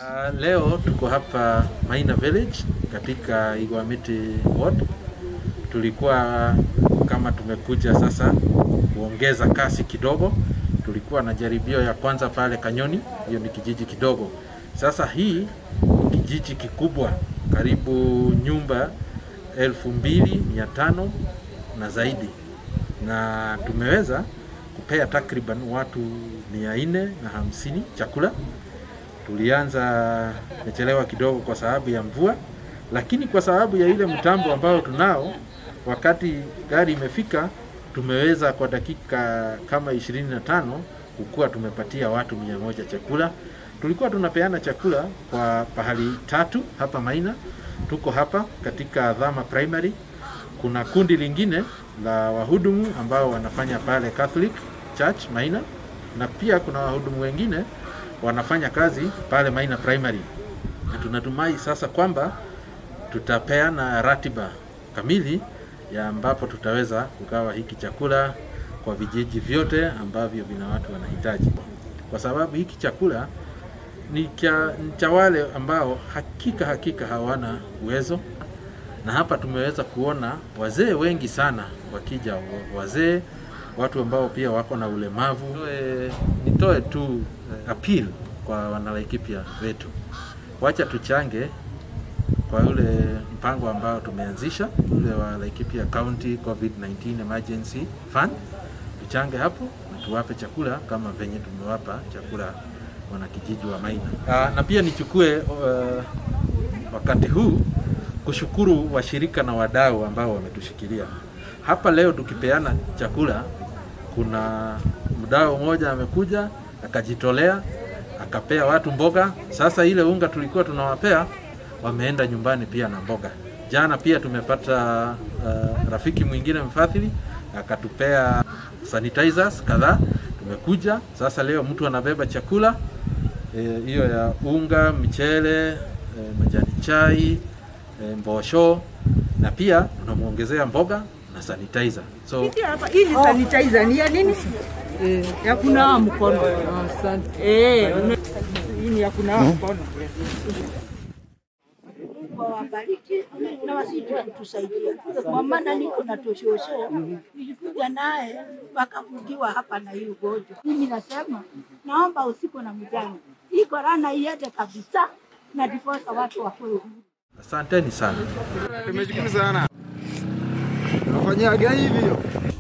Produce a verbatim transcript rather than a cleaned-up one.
Uh, leo tuko hapa Maina Village katika Igwamiti Ward. Tulikuwa kama tumekuja sasa kuongeza kasi kidogo. Tulikuwa na jaribio ya kwanza pale Kanyoni, hiyo ni kijiji kidogo. Sasa hii ni kijiji kikubwa, karibu nyumba elfu mbili mia tano na zaidi. Na tumeweza kupea takriban watu mia nne na hamsini chakula. Tulianza mechelewa kidogo kwa sababu ya mvua, lakini kwa sababu ya ile mtambo ambao tunao, wakati gari imefika tumeweza kwa dakika kama ishirini na tano kukua tumepatia watu mia moja chakula. Tulikuwa tunapeana chakula kwa pahali tatu hapa Maina. Tuko hapa katika Dhama Primary. Kuna kundi lingine la wahudumu ambao wanafanya pale Catholic Church Maina, na pia kuna wahudumu wengine wanafanya kazi pale Maina Primary. Na tunatumai sasa kwamba tutapeana ratiba kamili ya ambapo tutaweza kugawa hiki chakula kwa vijiji vyote ambavyo vina watu wanahitaji. Kwa sababu hiki chakula ni cha wale ambao hakika hakika hawana uwezo. Na hapa tumeweza kuona wazee wengi sana wakija, wazee, watu ambao pia wako na ulemavu. E, nitoe tu appeal kwa Wanalaikipia wetu. Wacha tuchange kwa ule mpango ambao tumeanzisha, ule wa Laikipia County COVID nineteen Emergency Fund. Tuchange hapo na tuwape chakula kama venye tumewapa chakula wanakijiji wa Maina. Aa, na pia nichukue uh, wakati huu kushukuru washirika na wadau ambao wametushikilia. Hapa leo tukipeana chakula, kuna mdau mmoja amekuja akajitolea akapea watu mboga. Sasa ile unga tulikuwa tunawapea wameenda nyumbani pia na mboga. Jana pia tumepata uh, rafiki mwingine mfadhili akatupea sanitizers kadhaa. Tumekuja sasa leo mtu anabeba chakula hiyo e, ya unga, mchele, e, majani chai, e, mbosho, na pia tunamuongezea mboga na sanitizer. So hapa hii ni sanitizer ni ya nini? Eh, ya kunawa mkono. Asante. Eh, hii ni ya kunawa mkono. Mungu awabariki na wasije kutusaidia. Kwa maana niko na toshosho. Nilikuja naye wakafungiwa hapa na hiyo ugonjwa. Mimi nasema naomba usiku na mjana hii korona iende kabisa na difosa watu wakoe huru. Asanteni sana. Tumeshukuru sana. Nafanyia gani hivyo?